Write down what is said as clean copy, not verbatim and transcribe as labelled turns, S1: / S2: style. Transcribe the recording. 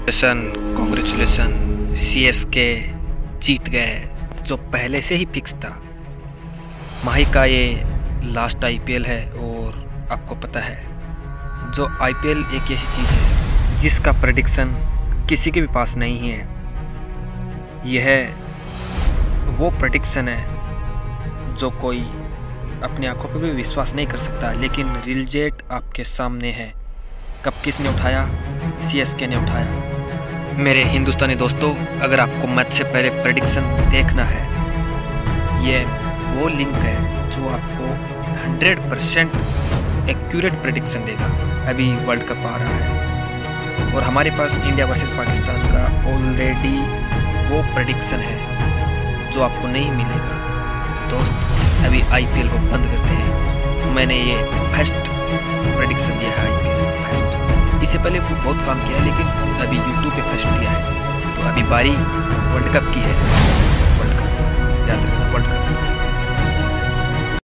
S1: Congratulation CSK जीत गए, जो पहले से ही फिक्स था। माही का ये लास्ट आईपीएल है और आपको पता है जो आईपीएल एक ऐसी चीज़ है जिसका प्रेडिक्शन किसी के भी पास नहीं है। यह वो प्रेडिक्शन है जो कोई अपनी आंखों पर भी विश्वास नहीं कर सकता, लेकिन रिजल्ट आपके सामने है। कप किसने उठाया? सीएसके ने उठाया। मेरे हिंदुस्तानी दोस्तों, अगर आपको मैच से पहले प्रेडिक्शन देखना है, ये वो लिंक है जो आपको 100% एक्यूरेट प्रेडिक्शन देगा। अभी वर्ल्ड कप आ रहा है और हमारे पास इंडिया वर्सेस पाकिस्तान का ऑलरेडी वो प्रेडिक्शन है जो आपको नहीं मिलेगा। तो दोस्त, अभी आईपीएल को बंद करते हैं। मैंने ये फर्स्ट प्रेडिक्शन दिया है, आईपीएल का फर्स्ट। इससे पहले बहुत काम किया है, लेकिन अभी यूट्यूब पे फर्स्ट दिया है। तो अभी बारी वर्ल्ड कप की है।